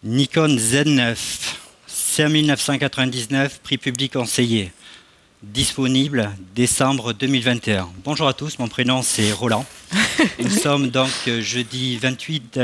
Nikon Z9, 5999, prix public conseillé. Disponible décembre 2021. Bonjour à tous, mon prénom c'est Roland. Nous sommes donc jeudi 28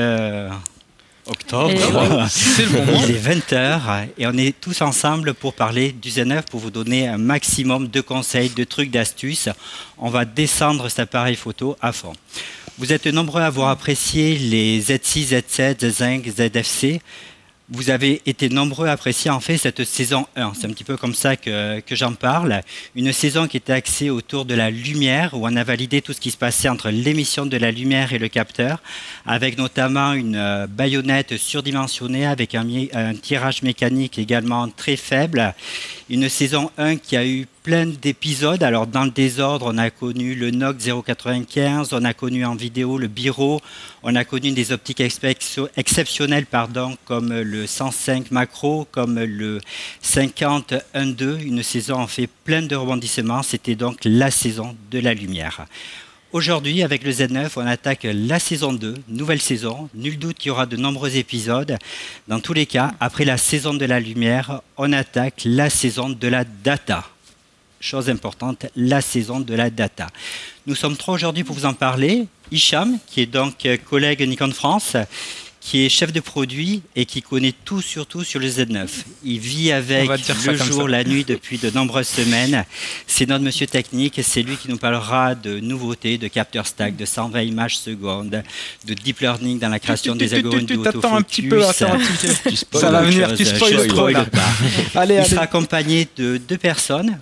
octobre. C'est le moment. Il est 20h et on est tous ensemble pour parler du Z9, pour vous donner un maximum de conseils, de trucs, d'astuces. On va descendre cet appareil photo à fond. Vous êtes nombreux à avoir apprécié les Z6, Z7, Z5, ZFC. Vous avez été nombreux à apprécier en fait cette saison 1. C'est un petit peu comme ça que j'en parle. Une saison qui était axée autour de la lumière, où on a validé tout ce qui se passait entre l'émission de la lumière et le capteur, avec notamment une baïonnette surdimensionnée, avec un tirage mécanique également très faible. Une saison 1 qui a eu plein d'épisodes. Alors dans le désordre, on a connu le NOC 095, on a connu en vidéo le Biro, on a connu des optiques exceptionnelles comme le 105 macro, comme le 50 1.2. Une saison en fait plein de rebondissements. C'était donc la saison de la lumière. Aujourd'hui, avec le Z9, on attaque la saison 2, nouvelle saison. Nul doute qu'il y aura de nombreux épisodes. Dans tous les cas, après la saison de la lumière, on attaque la saison de la data. Chose importante, la saison de la data. Nous sommes trois aujourd'hui pour vous en parler. Hicham, qui est donc collègue Nikon France, qui est chef de produit et qui connaît tout surtout sur le Z9. Il vit avec le jour, la nuit depuis de nombreuses semaines. C'est notre monsieur technique, c'est lui qui nous parlera de nouveautés, de capteur stack, de 120 images secondes, de deep learning dans la création des algorithmes d'autofocus. Attends un petit peu, ça va venir, tu spoil trop là. Il sera accompagné de deux personnes,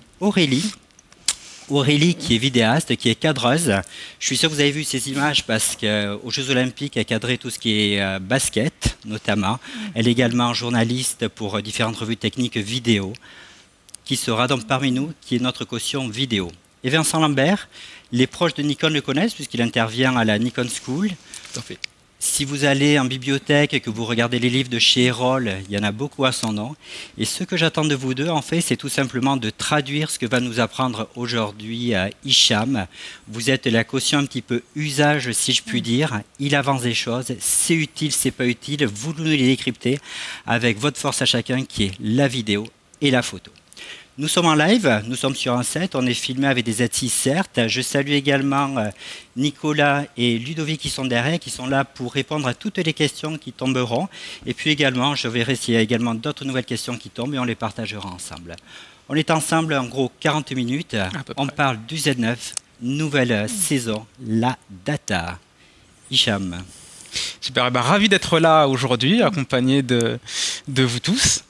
Aurélie qui est vidéaste, qui est cadreuse. Je suis sûr que vous avez vu ces images parce qu'aux Jeux Olympiques, elle a cadré tout ce qui est basket, notamment. Elle est également journaliste pour différentes revues techniques vidéo, qui sera donc parmi nous, qui est notre caution vidéo. Et Vincent Lambert, les proches de Nikon le connaissent puisqu'il intervient à la Nikon School. Tout à fait. Si vous allez en bibliothèque et que vous regardez les livres de chez Erol, il y en a beaucoup à son nom. Et ce que j'attends de vous deux, en fait, c'est tout simplement de traduire ce que va nous apprendre aujourd'hui Hicham. Vous êtes la caution un petit peu usage, si je puis dire. Il avance des choses, c'est utile, c'est pas utile. Vous nous les décryptez avec votre force à chacun qui est la vidéo et la photo. Nous sommes en live, nous sommes sur un set, on est filmé avec des Z6 certes. Je salue également Nicolas et Ludovic qui sont derrière, qui sont là pour répondre à toutes les questions qui tomberont. Et puis également, je verrai s'il y a également d'autres nouvelles questions qui tombent et on les partagera ensemble. On est ensemble en gros 40 minutes, on parle du Z9, nouvelle saison, la data. Hicham. Super, ravi d'être là aujourd'hui, accompagné de vous tous.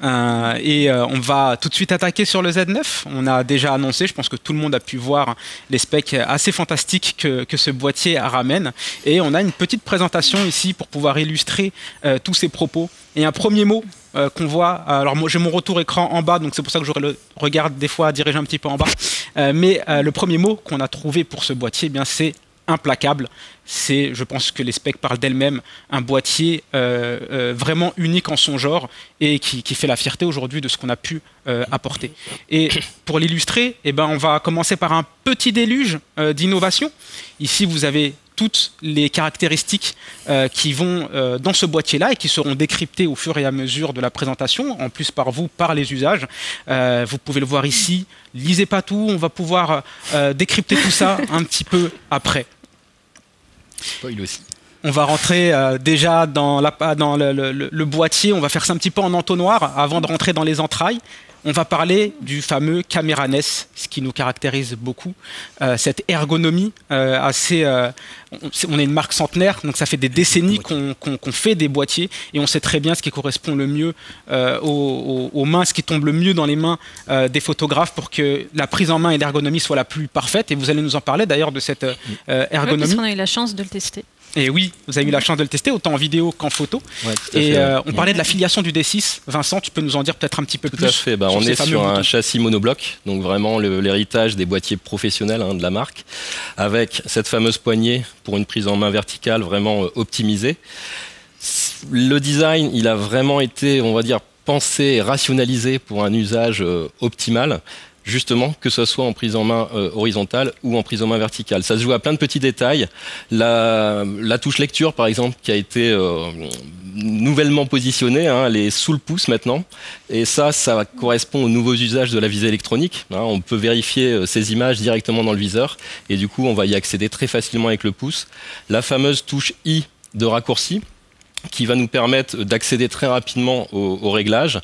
On va tout de suite attaquer sur le Z9. On a déjà annoncé, je pense que tout le monde a pu voir les specs assez fantastiques que ce boîtier ramène. Et on a une petite présentation ici pour pouvoir illustrer tous ces propos. Et un premier mot qu'on voit, alors moi j'ai mon retour écran en bas, donc c'est pour ça que j'aurai le regard des fois dirigé un petit peu en bas. Mais le premier mot qu'on a trouvé pour ce boîtier, eh bien c'est implacable. C'est, je pense que les specs parlent d'elles-mêmes, un boîtier vraiment unique en son genre et qui fait la fierté aujourd'hui de ce qu'on a pu apporter. Et pour l'illustrer, eh ben, on va commencer par un petit déluge d'innovation. Ici, vous avez toutes les caractéristiques qui vont dans ce boîtier-là et qui seront décryptées au fur et à mesure de la présentation, en plus par vous, par les usages. Vous pouvez le voir ici, lisez pas tout, on va pouvoir décrypter tout ça un petit peu après. Spoil aussi. On va rentrer déjà dans le boîtier, on va faire ça un petit peu en entonnoir avant de rentrer dans les entrailles. On va parler du fameux caméra NES, ce qui nous caractérise beaucoup. Cette ergonomie assez... on est une marque centenaire, donc ça fait des décennies qu'on fait des boîtiers et on sait très bien ce qui correspond le mieux aux mains, ce qui tombe le mieux dans les mains des photographes pour que la prise en main et l'ergonomie soient la plus parfaite. Et vous allez nous en parler d'ailleurs de cette ergonomie. Oui, parce qu'on a eu la chance de le tester. Et oui, vous avez eu la chance de le tester, autant en vidéo qu'en photo. Ouais, et on parlait de la filiation du D6. Vincent, tu peux nous en dire peut-être un petit peu plus? Tout à fait. On est sur un châssis monobloc, donc vraiment l'héritage des boîtiers professionnels de la marque, avec cette fameuse poignée pour une prise en main verticale vraiment optimisée. Le design, il a vraiment été, on va dire, pensé et rationalisé pour un usage optimal. Justement, que ce soit en prise en main horizontale ou en prise en main verticale. Ça se joue à plein de petits détails. La touche lecture, par exemple, qui a été nouvellement positionnée, hein, elle est sous le pouce maintenant. Et ça correspond aux nouveaux usages de la visée électronique. Hein. On peut vérifier ces images directement dans le viseur. Et du coup, on va y accéder très facilement avec le pouce. La fameuse touche I de raccourci, qui va nous permettre d'accéder très rapidement aux réglages,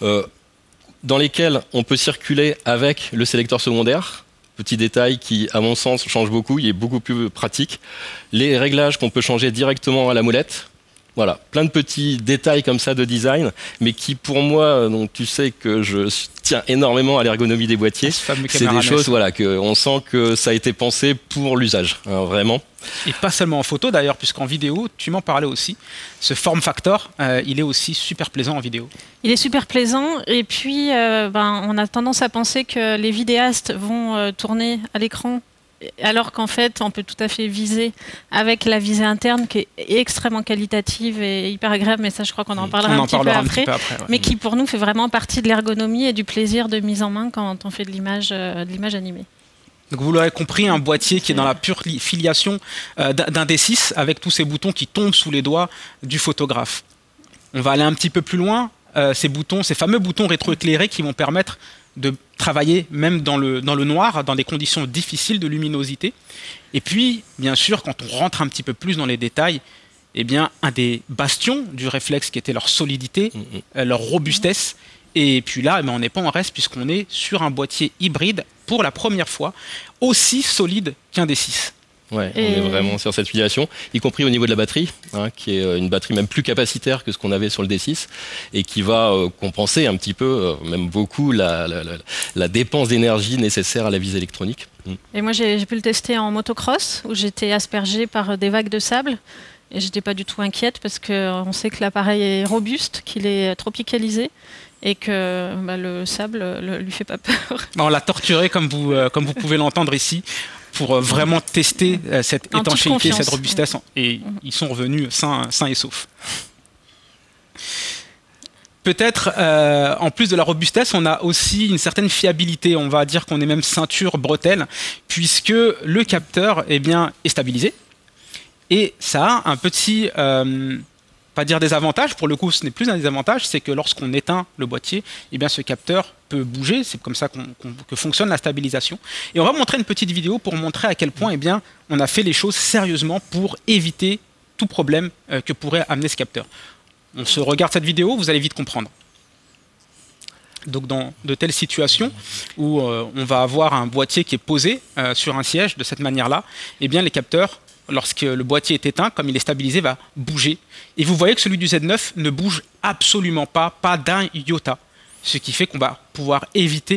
dans lesquels on peut circuler avec le sélecteur secondaire. Petit détail qui, à mon sens, change beaucoup, il est beaucoup plus pratique. Les réglages qu'on peut changer directement à la molette. Voilà, plein de petits détails comme ça de design, mais qui pour moi, donc tu sais que je tiens énormément à l'ergonomie des boîtiers. C'est des choses, voilà, on sent que ça a été pensé pour l'usage, hein, vraiment. Et pas seulement en photo d'ailleurs, puisqu'en vidéo, tu m'en parlais aussi. Ce form factor, il est aussi super plaisant en vidéo. Il est super plaisant, et puis on a tendance à penser que les vidéastes vont tourner à l'écran, alors qu'en fait, on peut tout à fait viser avec la visée interne qui est extrêmement qualitative et hyper agréable, mais ça, je crois qu'on en parlera un petit peu après, ouais. Mais qui, pour nous, fait vraiment partie de l'ergonomie et du plaisir de mise en main quand on fait de l'image animée. Donc vous l'aurez compris, un boîtier qui est dans la pure filiation d'un D6 avec tous ces boutons qui tombent sous les doigts du photographe. On va aller un petit peu plus loin, ces fameux boutons rétroéclairés qui vont permettre de travailler même dans le noir, dans des conditions difficiles de luminosité. Et puis, bien sûr, quand on rentre un petit peu plus dans les détails, eh bien, un des bastions du réflexe qui était leur solidité, leur robustesse. Et puis là, on n'est pas en reste puisqu'on est sur un boîtier hybride pour la première fois, aussi solide qu'un D6. Ouais, on est vraiment sur cette filiation, y compris au niveau de la batterie, hein, qui est une batterie même plus capacitaire que ce qu'on avait sur le D6 et qui va compenser un petit peu, même beaucoup, la dépense d'énergie nécessaire à la visée électronique. Et moi, j'ai pu le tester en motocross, où j'étais aspergée par des vagues de sable. Et je n'étais pas du tout inquiète parce qu'on sait que l'appareil est robuste, qu'il est tropicalisé et que le sable ne lui fait pas peur. On l'a torturé, comme vous pouvez l'entendre ici, pour vraiment tester cette étanchéité, cette robustesse. Et ils sont revenus sains et saufs. Peut-être, en plus de la robustesse, on a aussi une certaine fiabilité. On va dire qu'on est même ceinture bretelle, puisque le capteur est stabilisé. Et ça a un petit, pas dire désavantage, pour le coup ce n'est plus un désavantage, c'est que lorsqu'on éteint le boîtier, eh bien, ce capteur peut bouger, c'est comme ça que fonctionne la stabilisation. Et on va montrer une petite vidéo pour montrer à quel point on a fait les choses sérieusement pour éviter tout problème que pourrait amener ce capteur. On se regarde cette vidéo, vous allez vite comprendre. Donc dans de telles situations où on va avoir un boîtier qui est posé sur un siège de cette manière-là, eh bien les capteurs, lorsque le boîtier est éteint, comme il est stabilisé, va bouger. Et vous voyez que celui du Z9 ne bouge absolument pas d'un iota. Ce qui fait qu'on va pouvoir éviter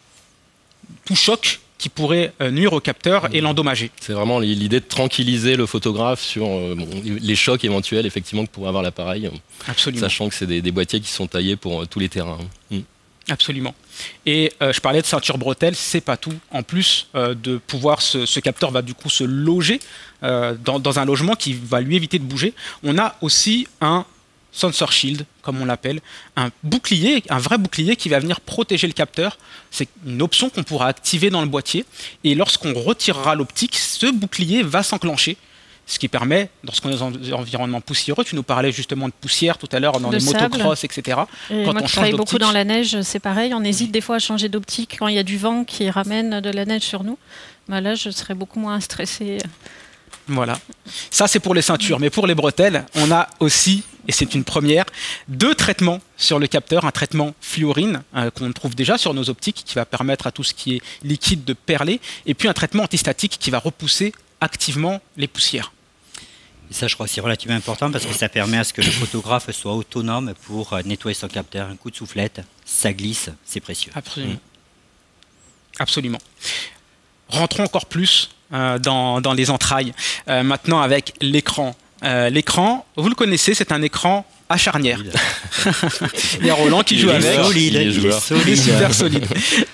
tout choc qui pourrait nuire au capteur et l'endommager. C'est vraiment l'idée de tranquilliser le photographe sur les chocs éventuels effectivement que pourrait avoir l'appareil. Absolument. Sachant que c'est des boîtiers qui sont taillés pour tous les terrains. Absolument. Et je parlais de ceinture bretelle, c'est pas tout. En plus de pouvoir, ce capteur va du coup se loger dans un logement qui va lui éviter de bouger. On a aussi un sensor shield, comme on l'appelle, un bouclier, un vrai bouclier qui va venir protéger le capteur. C'est une option qu'on pourra activer dans le boîtier. Et lorsqu'on retirera l'optique, ce bouclier va s'enclencher. Ce qui permet, lorsqu'on est dans des environnements poussiéreux, tu nous parlais justement de poussière tout à l'heure dans les motocross, etc. Et quand moi, on change d'optique, beaucoup dans la neige, c'est pareil. On hésite des fois à changer d'optique quand il y a du vent qui ramène de la neige sur nous. Là, je serais beaucoup moins stressée. Voilà. Ça, c'est pour les ceintures. Mais pour les bretelles, on a aussi, et c'est une première, 2 traitements sur le capteur. Un traitement fluorine qu'on trouve déjà sur nos optiques qui va permettre à tout ce qui est liquide de perler. Et puis un traitement antistatique qui va repousser activement les poussières. Et ça, je crois que c'est relativement important parce que ça permet à ce que le photographe soit autonome pour nettoyer son capteur. Un coup de soufflette, ça glisse, c'est précieux. Absolument. Absolument. Rentrons encore plus dans les entrailles. Maintenant avec l'écran. L'écran, vous le connaissez, c'est un écran à charnière. Il y a Roland qui joue avec. Il est super solide.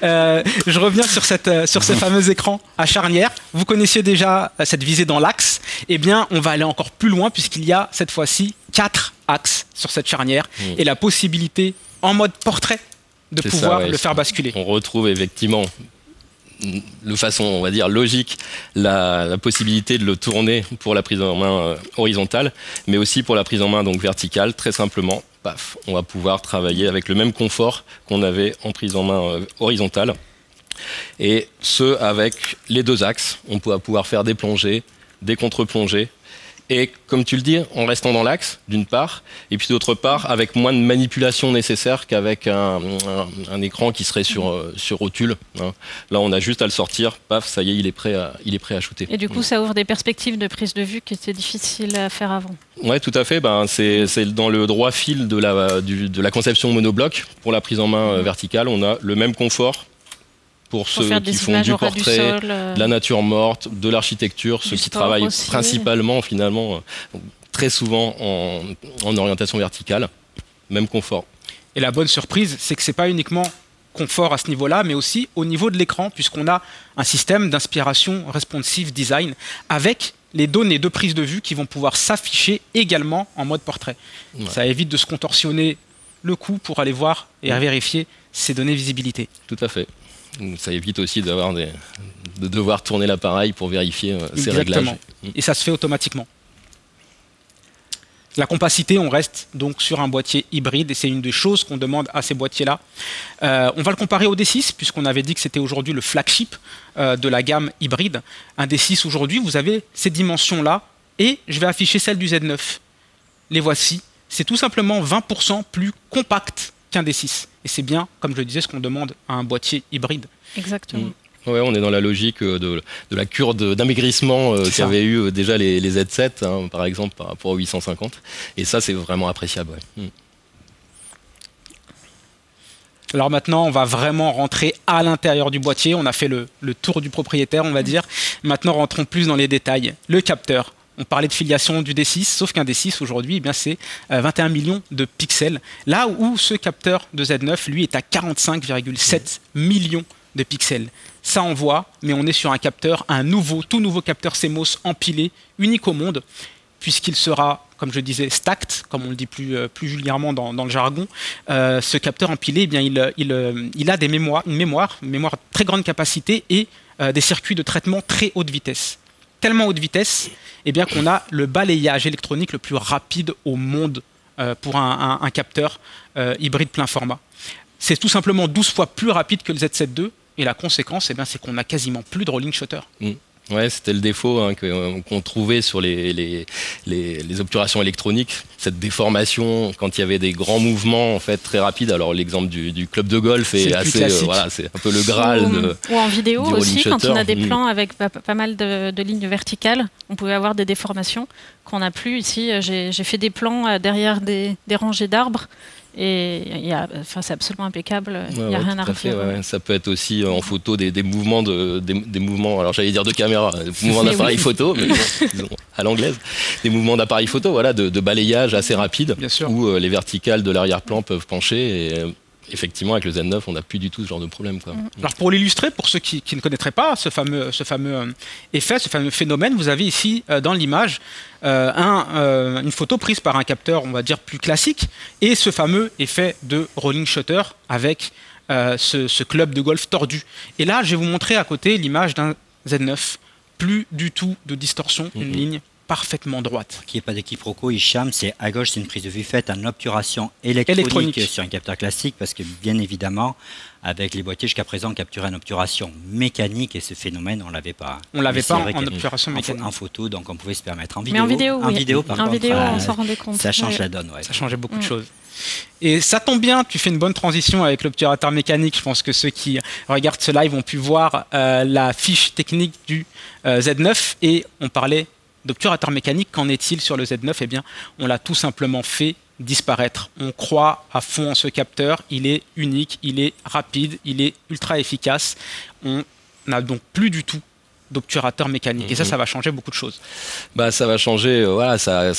Je reviens sur ce fameux écran à charnière. Vous connaissiez déjà cette visée dans l'axe. Eh bien, on va aller encore plus loin puisqu'il y a cette fois-ci 4 axes sur cette charnière et la possibilité en mode portrait de pouvoir le faire basculer. On retrouve effectivement de façon, on va dire, logique, la possibilité de le tourner pour la prise en main horizontale, mais aussi pour la prise en main donc verticale, très simplement. Paf, on va pouvoir travailler avec le même confort qu'on avait en prise en main horizontale. Et ce, avec les deux axes. On va pouvoir faire des plongées, des contre-plongées. Et comme tu le dis, en restant dans l'axe, d'une part, et puis d'autre part, avec moins de manipulation nécessaire qu'avec un écran qui serait sur rotule. Hein. Là, on a juste à le sortir, paf, ça y est, il est prêt à shooter. Et du coup, ça ouvre des perspectives de prise de vue qui étaient difficiles à faire avant. Oui, tout à fait. C'est dans le droit fil de la conception monobloc. Pour la prise en main verticale, on a le même confort. Pour ceux qui font du portrait, de la nature morte, de l'architecture, ceux qui travaillent aussi, principalement, finalement, très souvent en orientation verticale, même confort. Et la bonne surprise, c'est que ce n'est pas uniquement confort à ce niveau-là, mais aussi au niveau de l'écran, puisqu'on a un système d'inspiration responsive design avec les données de prise de vue qui vont pouvoir s'afficher également en mode portrait. Ouais. Ça évite de se contorsionner le cou pour aller voir et vérifier ces données visibilité. Tout à fait. Ça évite aussi de devoir tourner l'appareil pour vérifier ces réglages. Et ça se fait automatiquement. La compacité, on reste donc sur un boîtier hybride et c'est une des choses qu'on demande à ces boîtiers-là. On va le comparer au D6 puisqu'on avait dit que c'était aujourd'hui le flagship de la gamme hybride. Un D6 aujourd'hui, vous avez ces dimensions-là et je vais afficher celles du Z9. Les voici. C'est tout simplement 20% plus compact qu'un D6. Et c'est bien, comme je le disais, ce qu'on demande à un boîtier hybride. Exactement. Ouais, on est dans la logique de la cure d'amaigrissement qu'avaient eu déjà les Z7, hein, par exemple, par rapport aux 850. Et ça, c'est vraiment appréciable. Ouais. Alors maintenant, on va vraiment rentrer à l'intérieur du boîtier. On a fait le tour du propriétaire, on va dire. Maintenant, rentrons plus dans les détails. Le capteur. On parlait de filiation du D6, sauf qu'un D6 aujourd'hui, eh c'est 21 millions de pixels. Là où ce capteur de Z9, lui, est à 45,7 millions de pixels. Ça envoie, mais on est sur un capteur, tout nouveau capteur CMOS empilé, unique au monde, puisqu'il sera, comme je disais, stacked, comme on le dit plus vulgairement dans le jargon. Ce capteur empilé, eh bien, il a une mémoire très grande capacité et des circuits de traitement très haute vitesse. Tellement haute vitesse eh bien, qu'on a le balayage électronique le plus rapide au monde pour un capteur hybride plein format. C'est tout simplement 12 fois plus rapide que le Z7 II et la conséquence, eh bien, c'est qu'on n'a quasiment plus de rolling shutter. Ouais, c'était le défaut qu'on trouvait sur les obturations électroniques, cette déformation quand il y avait des grands mouvements en fait très rapides. Alors l'exemple du club de golf est assez, c'est un peu le graal. Ou en vidéo aussi, quand on a des plans avec pas mal de lignes verticales, on pouvait avoir des déformations qu'on n'a plus ici. J'ai fait des plans derrière des rangées d'arbres. Et c'est absolument impeccable, il n'y a rien à refaire. Ouais. Ça peut être aussi en photo des mouvements, des mouvements, alors j'allais dire de caméra, des mouvements d'appareil photo, mais disons, à l'anglaise, des mouvements d'appareil photo, voilà, de balayage assez rapide, où les verticales de l'arrière-plan peuvent pencher. Et, effectivement, avec le Z9, on n'a plus du tout ce genre de problème, quoi. Alors pour l'illustrer, pour ceux qui ne connaîtraient pas ce fameux effet, ce fameux phénomène, vous avez ici dans l'image une photo prise par un capteur, on va dire, plus classique, et ce fameux effet de rolling shutter avec ce club de golf tordu. Et là, je vais vous montrer à côté l'image d'un Z9. Plus du tout de distorsion, une ligne parfaitement droite. Qu'il n'y ait pas de quiproquo, Hicham, c'est à gauche, c'est une prise de vue faite en obturation électronique sur un capteur classique, parce que bien évidemment, avec les boîtiers jusqu'à présent, on capturait une obturation mécanique et ce phénomène, on ne l'avait pas. On ne l'avait pas en obturation mécanique. En photo, donc on pouvait se permettre. En vidéo, mais en vidéo, oui. En vidéo, on s'en rendait compte. Ça change la donne. Ouais. Ça changeait beaucoup de choses. Et ça tombe bien, tu fais une bonne transition avec l'obturateur mécanique. Je pense que ceux qui regardent ce live ont pu voir la fiche technique du Z9 et on parlait d'obturateur mécanique. Qu'en est-il sur le Z9 ? Eh bien, on l'a tout simplement fait disparaître. On croit à fond en ce capteur. Il est unique, il est rapide, il est ultra efficace. On n'a donc plus du tout d'obturateur mécanique. Et ça va changer beaucoup de choses. Ça va changer. Voilà,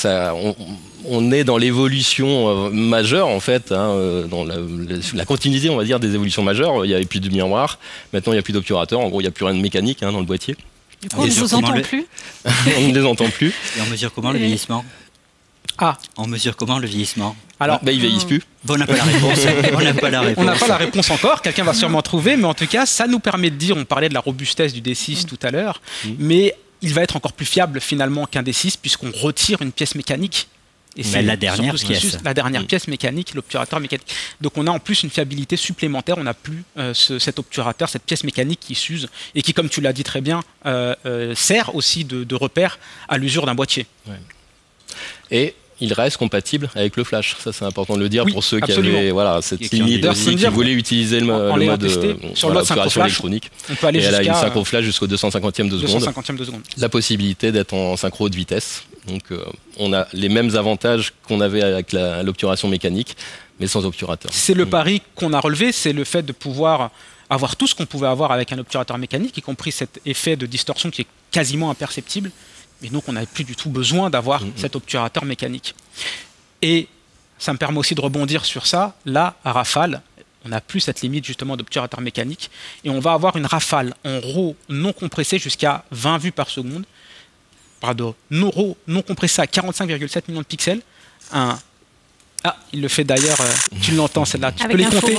on est dans l'évolution majeure, en fait, hein, dans la continuité, on va dire, des évolutions majeures. Il n'y avait plus de miroir. Maintenant, il n'y a plus d'obturateur. En gros, il n'y a plus rien de mécanique dans le boîtier. Du coup, on ne vous entend plus. On ne les entend plus. Et on mesure comment le vieillissement ? On mesure comment le vieillissement? Alors, il vieillissent plus. Bon, on n'a pas la réponse. On n'a pas la réponse. On n'a pas la réponse encore, quelqu'un va sûrement trouver, mais en tout cas, ça nous permet de dire, on parlait de la robustesse du D6 tout à l'heure, mais il va être encore plus fiable finalement qu'un D6 puisqu'on retire une pièce mécanique. Et c'est la dernière pièce. La dernière pièce mécanique, l'obturateur mécanique. Donc on a en plus une fiabilité supplémentaire, on n'a plus cet obturateur, cette pièce mécanique qui s'use et qui, comme tu l'as dit très bien, sert aussi de repère à l'usure d'un boîtier. Ouais. Et il reste compatible avec le flash. Ça, c'est important de le dire pour ceux absolument. qui avaient cette limite aussi, qui voulaient utiliser le mode obturation électronique. On peut aller et elle a une jusqu'à synchro flash jusqu'au 250e de seconde. 250e de seconde. La possibilité d'être en synchro de vitesse. Donc, on a les mêmes avantages qu'on avait avec l'obturation mécanique, mais sans obturateur. C'est le pari qu'on a relevé, c'est le fait de pouvoir avoir tout ce qu'on pouvait avoir avec un obturateur mécanique, y compris cet effet de distorsion qui est quasiment imperceptible. Et donc, on n'avait plus du tout besoin d'avoir cet obturateur mécanique. Et ça me permet aussi de rebondir sur ça. Là, à Rafale, on n'a plus cette limite justement d'obturateur mécanique. Et on va avoir une Rafale en RAW non compressée jusqu'à 20 vues par seconde. Pardon, RAW non compressée à 45,7 millions de pixels. Il le fait d'ailleurs, tu l'entends celle-là, tu peux les compter.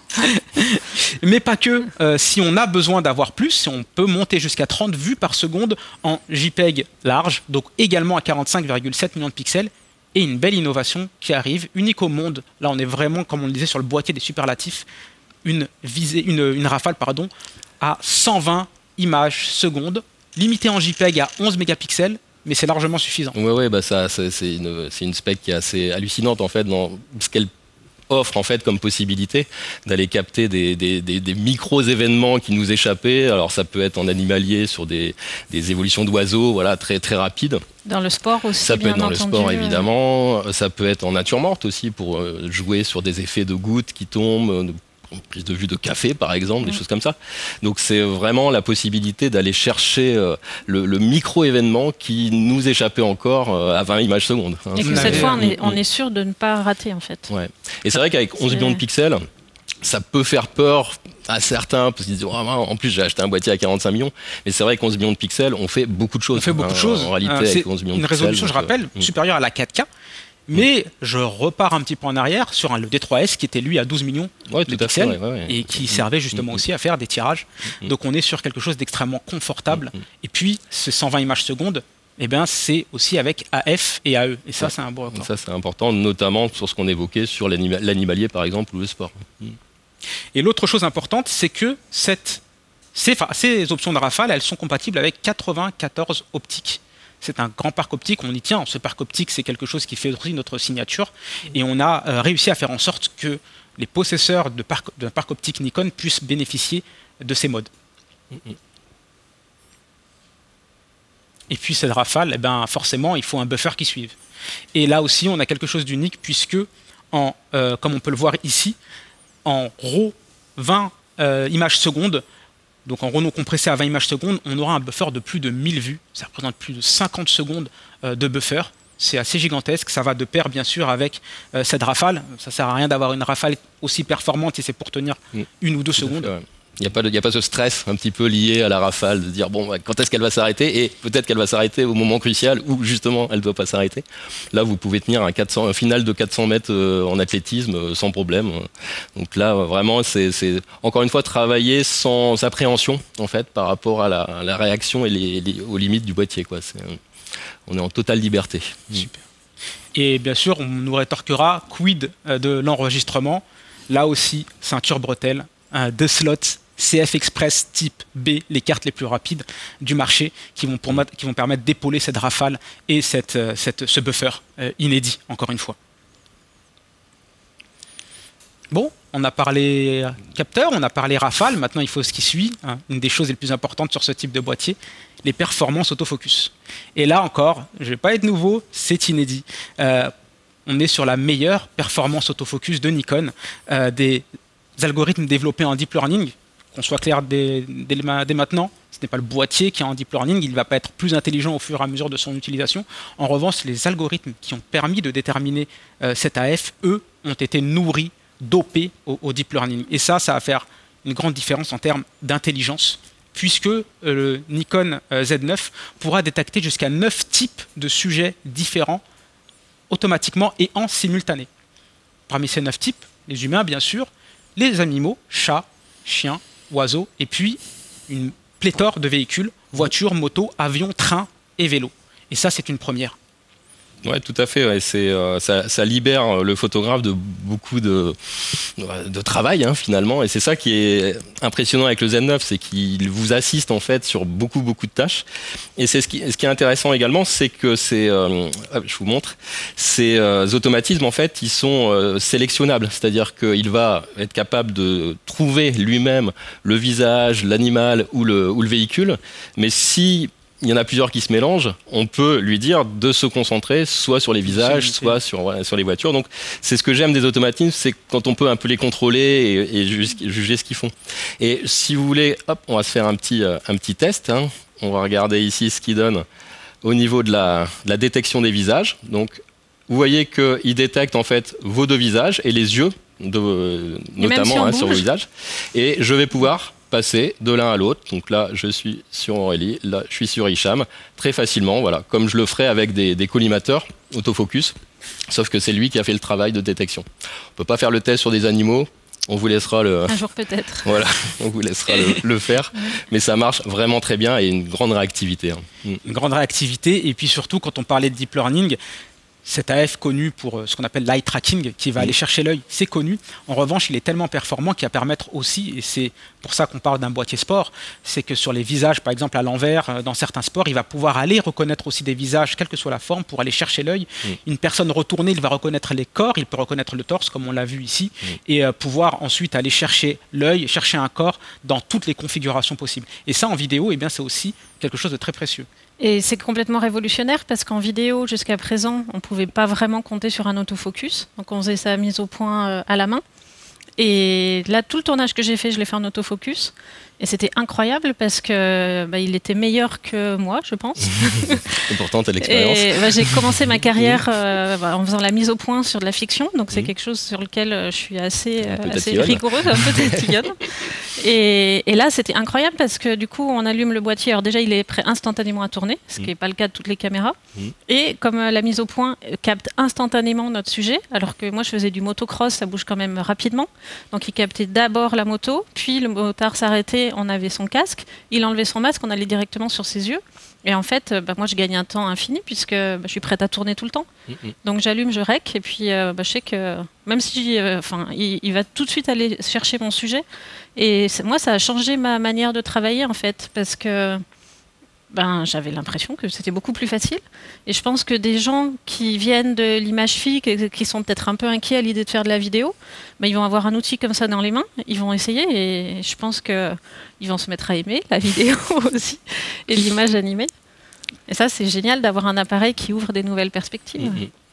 Mais pas que, si on a besoin d'avoir plus, on peut monter jusqu'à 30 vues par seconde en JPEG large, donc également à 45,7 millions de pixels, et une belle innovation qui arrive, unique au monde. Là, on est vraiment, comme on le disait, sur le boîtier des superlatifs, une Rafale à 120 images secondes, limitée en JPEG à 11 mégapixels, mais c'est largement suffisant. Ouais, c'est une spec qui est assez hallucinante en fait dans ce qu'elle offre en fait comme possibilité d'aller capter des micros événements qui nous échappaient. Alors ça peut être en animalier sur des évolutions d'oiseaux, très très rapides. Dans le sport aussi. Ça peut être dans le sport évidemment. Ça peut être en nature morte aussi pour jouer sur des effets de gouttes qui tombent. Prise de vue de café par exemple, des choses comme ça. Donc c'est vraiment la possibilité d'aller chercher le micro-événement qui nous échappait encore à 20 imases secondes. Et que cette fois on est sûr de ne pas rater en fait. Ouais. Et c'est vrai qu'avec 11 millions de pixels, ça peut faire peur à certains, parce qu'ils disent en plus j'ai acheté un boîtier à 45 millions, mais c'est vrai qu'11 millions de pixels, on fait beaucoup de choses. On fait beaucoup de choses. En réalité, avec 11 millions de pixels. Une résolution, je rappelle, supérieure à la 4K. Mais je repars un petit peu en arrière sur le D3S qui était lui à 12 millions de pixels et qui servait justement aussi à faire des tirages. Donc on est sur quelque chose d'extrêmement confortable. Et puis ce 120 images secondes, c'est aussi avec AF et AE. Et ça, c'est un bon record. Ça, c'est important, notamment sur ce qu'on évoquait sur l'animalier par exemple ou le sport. Et l'autre chose importante, c'est que ces options de Rafale, elles sont compatibles avec 94 optiques. C'est un grand parc optique, on y tient. Ce parc optique, c'est quelque chose qui fait aussi notre signature. Et on a réussi à faire en sorte que les possesseurs d'un parc optique Nikon puissent bénéficier de ces modes. Et puis cette Rafale, forcément, il faut un buffer qui suive. Et là aussi, on a quelque chose d'unique puisque, comme on peut le voir ici, en RAW 20 images secondes, donc en RAW non compressé à 20 images secondes, on aura un buffer de plus de 1000 vues. Ça représente plus de 50 secondes de buffer. C'est assez gigantesque. Ça va de pair, bien sûr, avec cette Rafale. Ça ne sert à rien d'avoir une Rafale aussi performante si c'est pour tenir 1 ou 2 secondes. Il n'y a pas ce stress un petit peu lié à la Rafale de dire quand est-ce qu'elle va s'arrêter, et peut-être qu'elle va s'arrêter au moment crucial où justement elle ne doit pas s'arrêter. Là, vous pouvez tenir un final de 400 mètres en athlétisme sans problème. Donc là, vraiment, c'est encore une fois travailler sans appréhension en fait par rapport à la réaction et aux limites du boîtier. On est en totale liberté. Super. Et bien sûr, on nous rétorquera quid de l'enregistrement. Là aussi, ceinture bretelle, 2 slots. CF Express type B, les cartes les plus rapides du marché qui vont permettre d'épauler cette Rafale et ce buffer inédit, encore une fois. Bon, on a parlé capteur, on a parlé Rafale, maintenant il faut ce qui suit. Une des choses les plus importantes sur ce type de boîtier, les performances autofocus. Et là encore, je ne vais pas être nouveau, c'est inédit. On est sur la meilleure performance autofocus de Nikon, des algorithmes développés en deep learning. Qu'on soit clair dès maintenant, ce n'est pas le boîtier qui est en deep learning, il ne va pas être plus intelligent au fur et à mesure de son utilisation. En revanche, les algorithmes qui ont permis de déterminer cet AF, eux, ont été nourris, dopés au deep learning. Et ça va faire une grande différence en termes d'intelligence, puisque le Nikon Z9 pourra détecter jusqu'à 9 types de sujets différents automatiquement et en simultané. Parmi ces 9 types, les humains bien sûr, les animaux, chats, chiens, oiseaux, et puis une pléthore de véhicules, voitures, motos, avions, trains et vélos. Et ça, c'est une première. Ouais, tout à fait. Ouais. Ça libère le photographe de beaucoup de travail finalement, et c'est ça qui est impressionnant avec le Z9, c'est qu'il vous assiste en fait sur beaucoup de tâches. Et c'est ce qui est intéressant également, c'est que je vous montre, ces automatismes en fait, ils sont sélectionnables, c'est-à-dire qu'il va être capable de trouver lui-même le visage, l'animal ou le véhicule, mais si il y en a plusieurs qui se mélangent, on peut lui dire de se concentrer soit sur les visages, soit sur les voitures. Donc c'est ce que j'aime des automatismes, c'est quand on peut un peu les contrôler et juger ce qu'ils font. Et si vous voulez, hop, on va se faire un petit test. On va regarder ici ce qu'il donne au niveau de la détection des visages. Donc vous voyez qu'il détecte en fait vos 2 visages et les yeux, notamment sur vos visages. Et je vais pouvoir passer de l'un à l'autre. Donc là, je suis sur Aurélie, là, je suis sur Hicham, très facilement, voilà, comme je le ferais avec des collimateurs autofocus, sauf que c'est lui qui a fait le travail de détection. On ne peut pas faire le test sur des animaux, on vous laissera un jour peut-être. Voilà, on vous laissera le faire, mais ça marche vraiment très bien et une grande réactivité. Une grande réactivité, et puis surtout, quand on parlait de deep learning, cet AF connu pour ce qu'on appelle l'eye tracking, qui va aller chercher l'œil, c'est connu. En revanche, il est tellement performant qu'il va permettre aussi, et c'est pour ça qu'on parle d'un boîtier sport, c'est que sur les visages, par exemple à l'envers, dans certains sports, il va pouvoir aller reconnaître aussi des visages, quelle que soit la forme, pour aller chercher l'œil. Une personne retournée, il va reconnaître les corps, il peut reconnaître le torse, comme on l'a vu ici, et pouvoir ensuite aller chercher l'œil, chercher un corps dans toutes les configurations possibles. Et ça, en vidéo, eh bien, c'est aussi quelque chose de très précieux. Et c'est complètement révolutionnaire parce qu'en vidéo, jusqu'à présent, on ne pouvait pas vraiment compter sur un autofocus. Donc on faisait sa mise au point à la main. Et là, tout le tournage que j'ai fait, je l'ai fait en autofocus. Et c'était incroyable parce que il était meilleur que moi, je pense. Et pourtant, tu as l'expérience. J'ai commencé ma carrière en faisant la mise au point sur de la fiction. Donc c'est quelque chose sur lequel je suis assez rigoureuse, un peu tatillonne. Et là, c'était incroyable parce que du coup, on allume le boîtier. Alors déjà, il est prêt instantanément à tourner, ce qui n'est pas le cas de toutes les caméras. Et comme la mise au point capte instantanément notre sujet, alors que moi, je faisais du motocross, ça bouge quand même rapidement. Donc il captait d'abord la moto, puis le motard s'arrêtait, on avait son casque, il enlevait son masque, on allait directement sur ses yeux. Et en fait, moi, je gagne un temps infini puisque je suis prête à tourner tout le temps. Donc j'allume, je rec, et puis je sais que même si, il va tout de suite aller chercher mon sujet. Et moi, ça a changé ma manière de travailler en fait, parce que j'avais l'impression que c'était beaucoup plus facile. Et je pense que des gens qui viennent de l'image fixe, qui sont peut-être un peu inquiets à l'idée de faire de la vidéo, ils vont avoir un outil comme ça dans les mains, ils vont essayer, et je pense qu'ils vont se mettre à aimer la vidéo aussi, et l'image animée. Et ça, c'est génial d'avoir un appareil qui ouvre des nouvelles perspectives.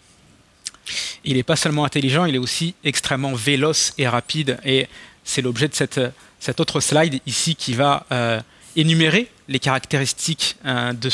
Il n'est pas seulement intelligent, il est aussi extrêmement véloce et rapide. Et c'est l'objet de cette autre slide ici qui va énumérer les caractéristiques de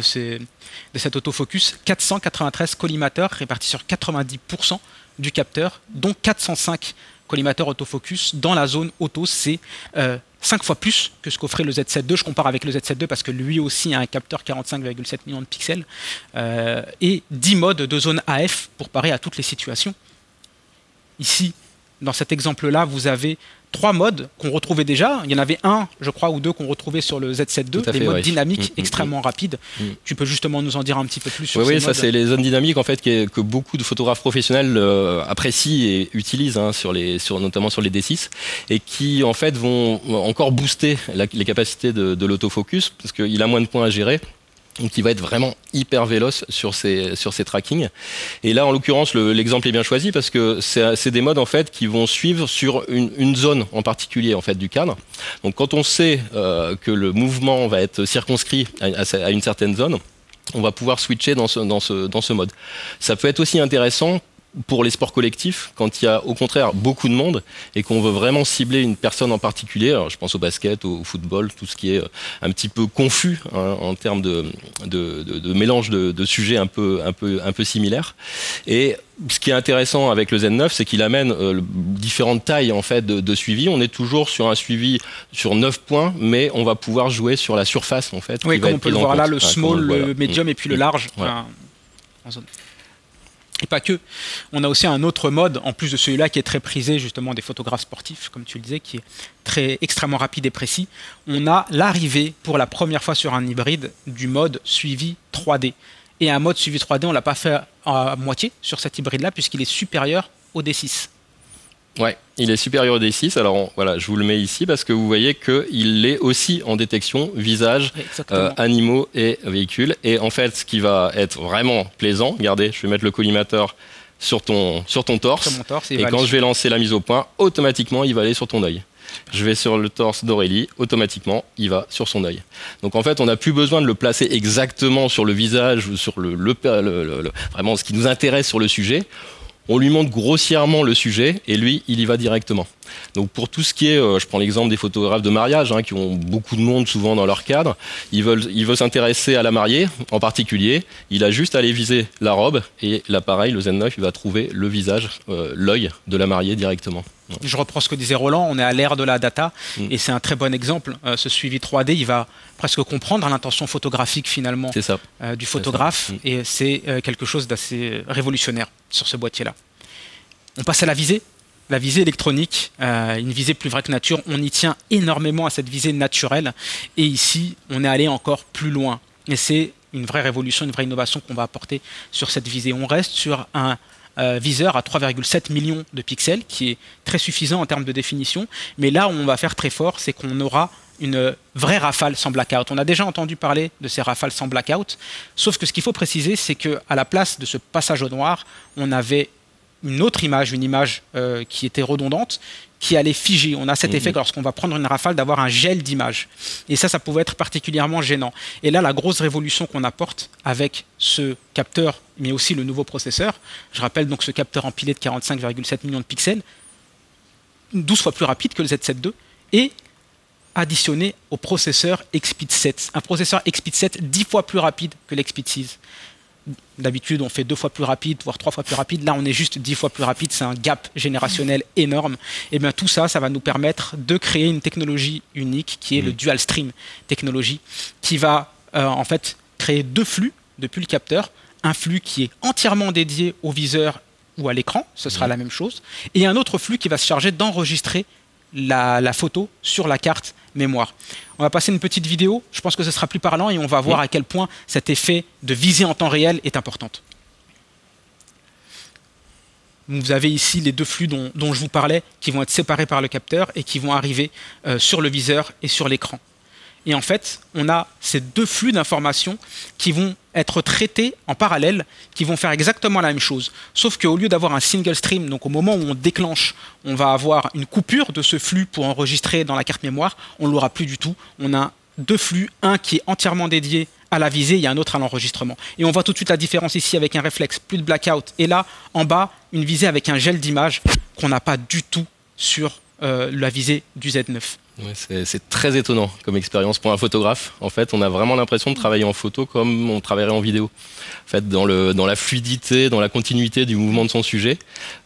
cet autofocus. 493 collimateurs répartis sur 90% du capteur, dont 405 collimateurs autofocus dans la zone auto. C'est 5 fois plus que ce qu'offrait le Z7 II. Je compare avec le Z7 II parce que lui aussi a un capteur 45,7 millions de pixels et 10 modes de zone AF pour parer à toutes les situations. Ici, dans cet exemple-là, vous avez 3 modes qu'on retrouvait déjà. Il y en avait un, je crois, ou 2 qu'on retrouvait sur le Z7 II, des modes dynamiques extrêmement rapides. Tu peux justement nous en dire un petit peu plus sur ces modes? Oui, ça c'est les zones dynamiques en fait que beaucoup de photographes professionnels apprécient et utilisent notamment sur les D6, et qui en fait vont encore booster les capacités de l'autofocus parce qu'il a moins de points à gérer. Donc il va être vraiment hyper véloce sur ces trackings. Et là, en l'occurrence, l'exemple est bien choisi parce que c'est des modes en fait qui vont suivre sur une zone en particulier en fait du cadre. Donc quand on sait que le mouvement va être circonscrit à une certaine zone, on va pouvoir switcher dans ce mode. Ça peut être aussi intéressant pour les sports collectifs, quand il y a au contraire beaucoup de monde et qu'on veut vraiment cibler une personne en particulier. Alors, je pense au basket, au football, tout ce qui est un petit peu confus en termes de mélange de sujets un peu similaires. Et ce qui est intéressant avec le Z9, c'est qu'il amène différentes tailles en fait de suivi. On est toujours sur un suivi sur 9 points, mais on va pouvoir jouer sur la surface en fait. Oui, comme on peut le voir là, le small, le medium et puis le large en zone. Et pas que. On a aussi un autre mode, en plus de celui-là, qui est très prisé justement des photographes sportifs, comme tu le disais, qui est extrêmement rapide et précis. On a l'arrivée, pour la première fois sur un hybride, du mode suivi 3D. Et un mode suivi 3D, on ne l'a pas fait à moitié sur cet hybride-là, puisqu'il est supérieur au D6. Ouais, il est supérieur au D6. Alors voilà, je vous le mets ici parce que vous voyez qu'il est aussi en détection visage, animaux et véhicules. Et en fait, ce qui va être vraiment plaisant, regardez, je vais mettre le collimateur sur ton torse. Sur mon torse, et quand je vais lancer la mise au point, automatiquement, il va aller sur ton œil. Je vais sur le torse d'Aurélie, automatiquement, il va sur son œil. Donc en fait, on n'a plus besoin de le placer exactement sur le visage ou sur vraiment ce qui nous intéresse sur le sujet. On lui montre grossièrement le sujet et lui, il y va directement. Donc pour tout ce qui est, je prends l'exemple des photographes de mariage qui ont beaucoup de monde souvent dans leur cadre, ils veulent s'intéresser à la mariée en particulier, il a juste à aller viser la robe et l'appareil, le Z9, il va trouver le visage, l'œil de la mariée directement. Je reprends ce que disait Roland, on est à l'ère de la data et c'est un très bon exemple. Ce suivi 3D, il va presque comprendre l'intention photographique finalement du photographe et c'est quelque chose d'assez révolutionnaire sur ce boîtier-là. On passe à la visée. La visée électronique, une visée plus vraie que nature, on y tient énormément à cette visée naturelle et ici on est allé encore plus loin et c'est une vraie révolution, une vraie innovation qu'on va apporter sur cette visée. On reste sur un viseur à 3,7 millions de pixels qui est très suffisant en termes de définition, mais là où on va faire très fort, c'est qu'on aura une vraie rafale sans blackout. On a déjà entendu parler de ces rafales sans blackout, sauf que ce qu'il faut préciser, c'est qu'à la place de ce passage au noir, on avait une autre image, qui était redondante, qui allait figer. On a cet effet lorsqu'on va prendre une rafale d'avoir un gel d'image. Et ça pouvait être particulièrement gênant. Et là, la grosse révolution qu'on apporte avec ce capteur, mais aussi le nouveau processeur, je rappelle donc ce capteur empilé de 45,7 millions de pixels, 12 fois plus rapide que le Z7 II, et additionné au processeur Xpeed 7. Un processeur Xpeed 7 10 fois plus rapide que l'Xpeed 6. D'habitude, on fait 2 fois plus rapide, voire 3 fois plus rapide. Là, on est juste 10 fois plus rapide. C'est un gap générationnel énorme. Et bien, tout ça, ça va nous permettre de créer une technologie unique qui est le Dual Stream technologie, qui va en fait créer 2 flux depuis le capteur. Un flux qui est entièrement dédié au viseur ou à l'écran, ce sera la même chose. Et un autre flux qui va se charger d'enregistrer la photo sur la carte mémoire. On va passer une petite vidéo, je pense que ce sera plus parlant et on va voir à quel point cet effet de visée en temps réel est important. Vous avez ici les 2 flux dont je vous parlais qui vont être séparés par le capteur et qui vont arriver sur le viseur et sur l'écran. Et en fait, on a ces 2 flux d'informations qui vont être traités en parallèle, qui vont faire exactement la même chose. Sauf qu'au lieu d'avoir un single stream, donc au moment où on déclenche, on va avoir une coupure de ce flux pour enregistrer dans la carte mémoire, on ne l'aura plus du tout. On a 2 flux, un qui est entièrement dédié à la visée et un autre à l'enregistrement. Et on voit tout de suite la différence ici avec un réflexe, plus de blackout. Et là, en bas, une visée avec un gel d'image qu'on n'a pas du tout sur la visée du Z9. Ouais, c'est très étonnant comme expérience pour un photographe. En fait, on a vraiment l'impression de travailler en photo comme on travaillerait en vidéo. En fait, dans la fluidité, dans la continuité du mouvement de son sujet.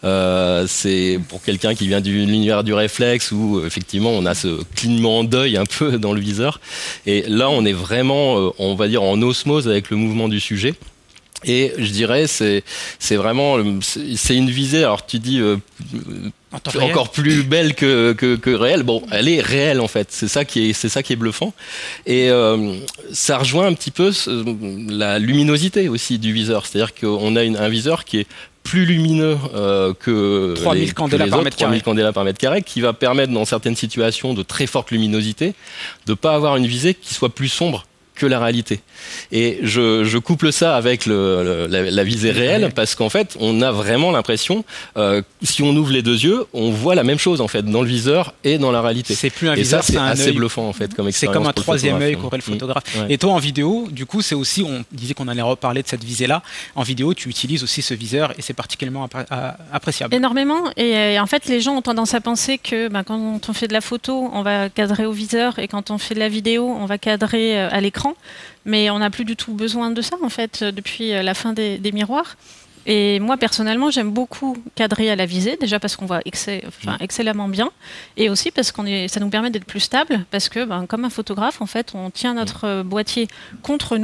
C'est pour quelqu'un qui vient de l'univers du réflexe où effectivement on a ce clignement d'œil un peu dans le viseur. Et là, on est vraiment, on va dire, en osmose avec le mouvement du sujet. Et je dirais, c'est vraiment, c'est une visée. Alors tu dis encore plus belle que réelle. Bon, elle est réelle en fait. C'est ça qui est bluffant. Et ça rejoint un petit peu la luminosité aussi du viseur. C'est-à-dire qu'on a un viseur qui est plus lumineux que 3000 candela par mètre carré. 3000 candela par mètre carré, qui va permettre dans certaines situations de très forte luminosité de pas avoir une visée qui soit plus sombre que la réalité. Et je couple ça avec la visée réelle parce qu'en fait, on a vraiment l'impression, si on ouvre les 2 yeux, on voit la même chose en fait dans le viseur et dans la réalité. C'est plus un viseur, c'est assez bluffant en fait comme expérience. C'est comme un 3e œil qu'aurait le photographe. Et toi en vidéo, du coup, c'est aussi, on disait qu'on allait reparler de cette visée-là. En vidéo, tu utilises aussi ce viseur et c'est particulièrement appréciable. Énormément. Et en fait, les gens ont tendance à penser que quand on fait de la photo, on va cadrer au viseur et quand on fait de la vidéo, on va cadrer à l'écran. Mais on n'a plus du tout besoin de ça, en fait, depuis la fin des miroirs. Et moi, personnellement, j'aime beaucoup cadrer à la visée, déjà parce qu'on voit excellemment bien, et aussi parce que ça nous permet d'être plus stable, parce que, comme un photographe, en fait, on tient notre boîtier contre nous,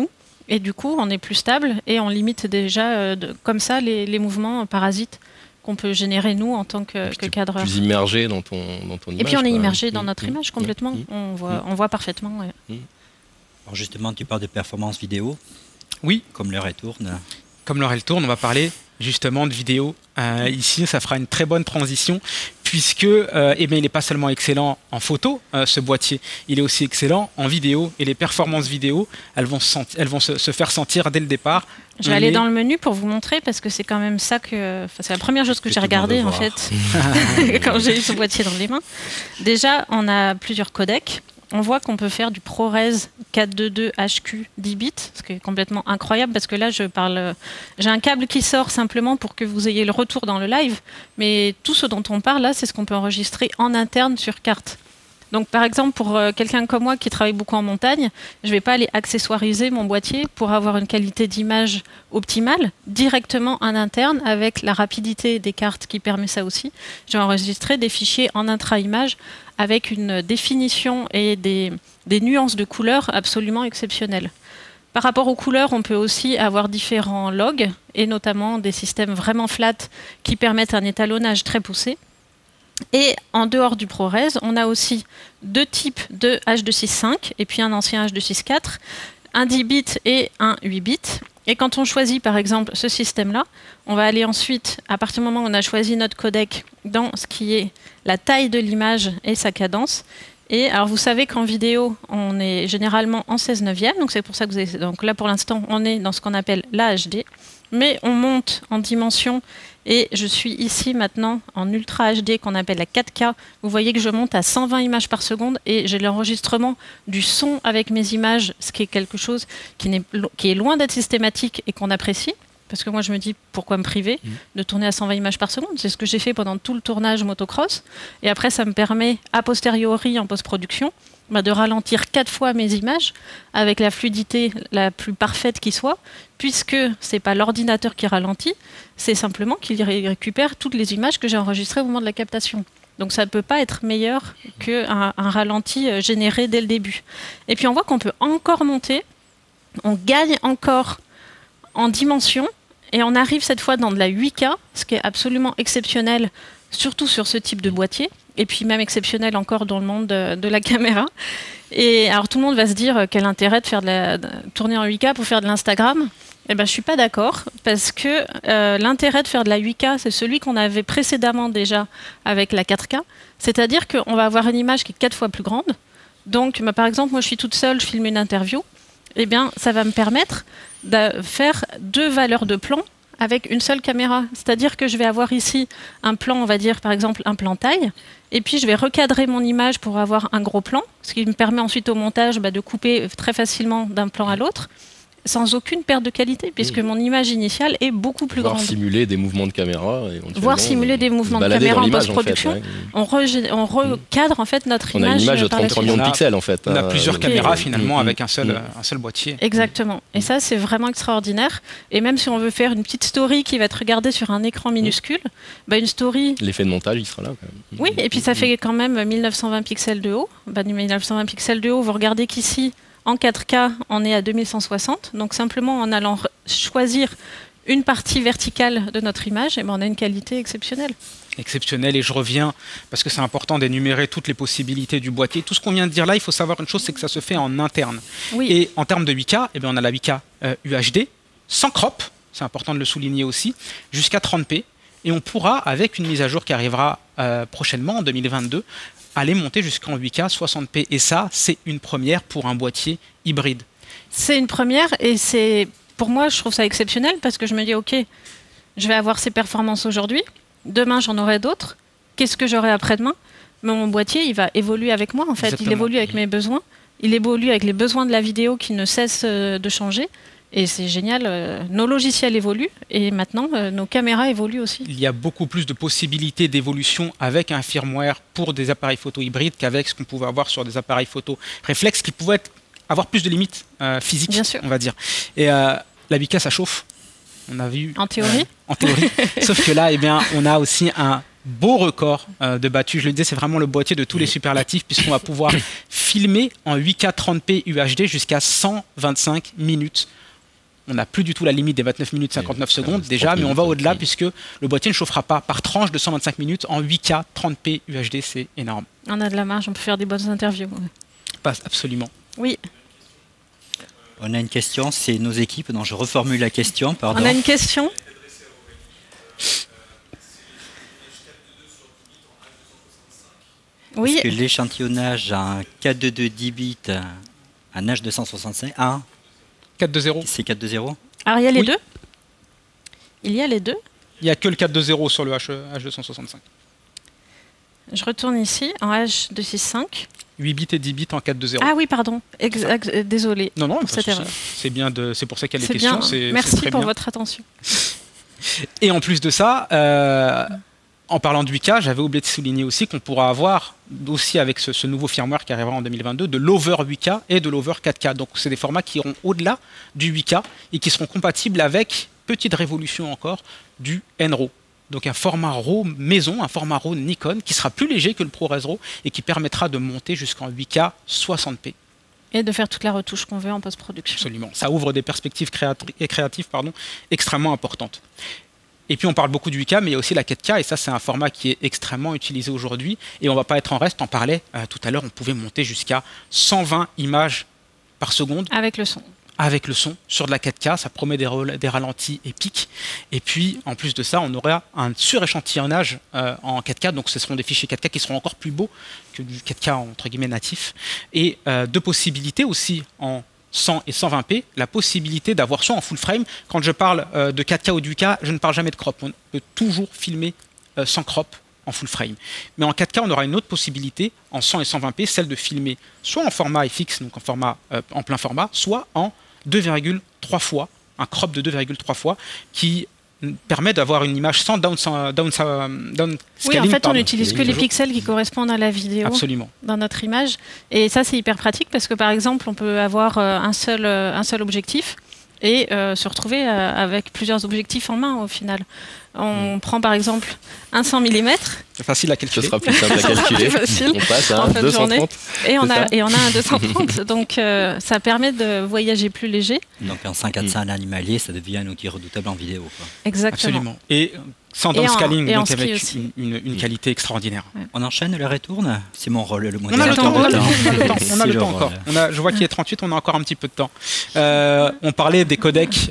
Et du coup, on est plus stable et on limite déjà comme ça les mouvements parasites qu'on peut générer nous en tant que cadreur. Plus immergé dans ton image. Et puis on est immergé dans notre image complètement. On voit parfaitement. Ouais. Alors justement, tu parles de performance vidéo. Oui. Comme l'heure elle tourne. Comme l'heure elle tourne, on va parler justement de vidéo. Ici, ça fera une très bonne transition puisque il n'est pas seulement excellent en photo, ce boîtier, il est aussi excellent en vidéo. Et les performances vidéo, elles vont se faire sentir dès le départ. Je vais aller dans le menu pour vous montrer parce que c'est quand même ça c'est la première chose que j'ai regardée en fait quand j'ai eu ce boîtier dans les mains. Déjà, on a plusieurs codecs. On voit qu'on peut faire du ProRes 422 HQ 10 bits, ce qui est complètement incroyable parce que là, j'ai un câble qui sort simplement pour que vous ayez le retour dans le live, mais tout ce dont on parle là, c'est ce qu'on peut enregistrer en interne sur carte. Donc par exemple, pour quelqu'un comme moi qui travaille beaucoup en montagne, je ne vais pas aller accessoiriser mon boîtier pour avoir une qualité d'image optimale directement en interne avec la rapidité des cartes qui permet ça aussi. Je vais enregistrer des fichiers en intra-image avec une définition et des nuances de couleurs absolument exceptionnelles. Par rapport aux couleurs, on peut aussi avoir différents logs et notamment des systèmes vraiment flat qui permettent un étalonnage très poussé. Et en dehors du ProRes, on a aussi deux types de H265 et puis un ancien H264, un 10 bits et un 8 bits. Et quand on choisit par exemple ce système-là, on va aller ensuite, à partir du moment où on a choisi notre codec, dans ce qui est la taille de l'image et sa cadence. Et alors vous savez qu'en vidéo, on est généralement en 16/9, donc c'est pour ça que vous avez, donc là pour l'instant, on est dans ce qu'on appelle la HD, mais on monte en dimension. Et je suis ici maintenant en Ultra HD qu'on appelle la 4K. Vous voyez que je monte à 120 images par seconde et j'ai l'enregistrement du son avec mes images, ce qui est quelque chose qui est loin d'être systématique et qu'on apprécie. Parce que moi, je me dis, pourquoi me priver de tourner à 120 images par seconde? C'est ce que j'ai fait pendant tout le tournage motocross. Et après, ça me permet, a posteriori, en post-production, de ralentir 4 fois mes images avec la fluidité la plus parfaite qui soit, puisque c'est pas l'ordinateur qui ralentit, c'est simplement qu'il récupère toutes les images que j'ai enregistrées au moment de la captation. Donc ça ne peut pas être meilleur qu'un ralenti généré dès le début. Et puis on voit qu'on peut encore monter, on gagne encore en dimension, et on arrive cette fois dans de la 8K, ce qui est absolument exceptionnel, surtout sur ce type de boîtier, et puis même exceptionnel encore dans le monde de la caméra. Et alors tout le monde va se dire quel intérêt de tourner en 8K pour faire de l'Instagram. Eh ben, je ne suis pas d'accord, parce que l'intérêt de faire de la 8K, c'est celui qu'on avait précédemment déjà avec la 4K, c'est-à-dire qu'on va avoir une image qui est 4 fois plus grande. Donc par exemple, moi je suis toute seule, je filme une interview, eh bien ça va me permettre de faire 2 valeurs de plan avec une seule caméra. C'est-à-dire que je vais avoir ici un plan, on va dire par exemple un plan taille, et puis je vais recadrer mon image pour avoir un gros plan, ce qui me permet ensuite au montage de couper très facilement d'un plan à l'autre, sans aucune perte de qualité, puisque mon image initiale est beaucoup plus grande. Simuler des mouvements de caméra. Voir simuler des mouvements de caméra en post-production. En fait, on recadre en fait notre image. On a une image de 33 millions de pixels en fait. On a plusieurs caméras finalement avec un seul boîtier. Exactement. Et ça, c'est vraiment extraordinaire. Et même si on veut faire une petite story qui va être regardée sur un écran minuscule, une story... L'effet de montage, il sera là quand même. Oui, et puis ça fait quand même 1920 pixels de haut. 1920 pixels de haut, vous regardez qu'ici, en 4K, on est à 2160. Donc simplement en allant choisir une partie verticale de notre image, on a une qualité exceptionnelle. Exceptionnelle, et je reviens, parce que c'est important d'énumérer toutes les possibilités du boîtier. Tout ce qu'on vient de dire là, il faut savoir une chose, c'est que ça se fait en interne. Oui. Et en termes de 8K, on a la 8K UHD, sans crop, c'est important de le souligner aussi, jusqu'à 30p. Et on pourra, avec une mise à jour qui arrivera prochainement, en 2022, aller monter jusqu'en 8K 60p. Et ça, c'est une première pour un boîtier hybride. C'est une première, et pour moi, je trouve ça exceptionnel, parce que je me dis, ok, je vais avoir ces performances aujourd'hui, demain j'en aurai d'autres, qu'est-ce que j'aurai après-demain? Mon boîtier, il va évoluer avec moi, en fait. Exactement. Il évolue avec mes besoins, il évolue avec les besoins de la vidéo qui ne cessent de changer. Et c'est génial, nos logiciels évoluent et maintenant nos caméras évoluent aussi. Il y a beaucoup plus de possibilités d'évolution avec un firmware pour des appareils photo hybrides qu'avec ce qu'on pouvait avoir sur des appareils photo réflexes qui pouvaient avoir plus de limites physiques, on va dire. Et la 8K, ça chauffe. On a vu. En théorie. En théorie. Sauf que là, on a aussi un beau record de battu. Je le disais, c'est vraiment le boîtier de tous les superlatifs puisqu'on va pouvoir filmer en 8K 30p UHD jusqu'à 125 minutes on n'a plus du tout la limite des 29 minutes 59 secondes déjà, mais on va au-delà puisque le boîtier ne chauffera pas par tranche de 125 minutes en 8K 30p UHD, c'est énorme. On a de la marge, on peut faire des bonnes interviews. Pas absolument. Oui. On a une question, c'est nos équipes. Non, je reformule la question, pardon. On a une question. Oui. Est-ce que l'échantillonnage a un 422 10 bits, un H265, 4.2.0. C'est 4.2.0. Alors, il y a les deux. Il y a les deux. Il n'y a que le 4.2.0 sur le H265. Je retourne ici en H265. 8 bits et 10 bits en 4.2.0. Ah oui, pardon. Désolé. Non, pour cette erreur. C'est bien c'est pour ça qu'il y a les bien. questions. Merci très pour bien. votre attention. Et en plus de ça, en parlant de 8K, j'avais oublié de souligner aussi qu'on pourra avoir aussi avec ce nouveau firmware qui arrivera en 2022 de l'over 8K et de l'over 4K. Donc c'est des formats qui iront au-delà du 8K et qui seront compatibles avec, petite révolution encore, du NRAW. Donc un format RAW maison, un format RAW Nikon qui sera plus léger que le ProRes RAW et qui permettra de monter jusqu'en 8K 60p. Et de faire toute la retouche qu'on veut en post-production. Absolument. Ça ouvre des perspectives créatives extrêmement importantes. Et puis on parle beaucoup du 8K, mais il y a aussi la 4K, et ça c'est un format qui est extrêmement utilisé aujourd'hui. Et on ne va pas être en reste, on parlait tout à l'heure, on pouvait monter jusqu'à 120 images par seconde. Avec le son. Avec le son, sur de la 4K, ça promet des ralentis épiques. Et puis, en plus de ça, on aura un suréchantillonnage en 4K, donc ce seront des fichiers 4K qui seront encore plus beaux que du 4K entre guillemets natif. Et deux possibilités aussi en 100 et 120p, la possibilité d'avoir soit en full frame. Quand je parle de 4K ou de 8K, je ne parle jamais de crop. On peut toujours filmer sans crop en full frame. Mais en 4K, on aura une autre possibilité en 100 et 120p, celle de filmer soit en format FX, donc en plein format, soit en 2,3 fois, un crop de 2,3 fois, qui permet d'avoir une image sans down scaling. Oui, en fait, on n'utilise que les pixels qui correspondent à la vidéo. Absolument. Dans notre image. Et ça, c'est hyper pratique parce que, par exemple, on peut avoir un seul objectif et se retrouver avec plusieurs objectifs en main, au final. On prend, par exemple, un 100 mm. C'est facile à calculer. Ce sera plus simple à calculer. Facile, on passe à en un fin de journée. 230. Et on a un 230. Donc, ça permet de voyager plus léger. Donc un 545 à l'animalier, ça devient un outil redoutable en vidéo, quoi. Exactement. Absolument. Et sans downscaling, donc avec aussi. une qualité extraordinaire. Ouais. On enchaîne le retourne. C'est mon rôle, le On a le temps, modérateur. on a le temps encore. Je vois qu'il est 38, on a encore un petit peu de temps. On parlait des codecs.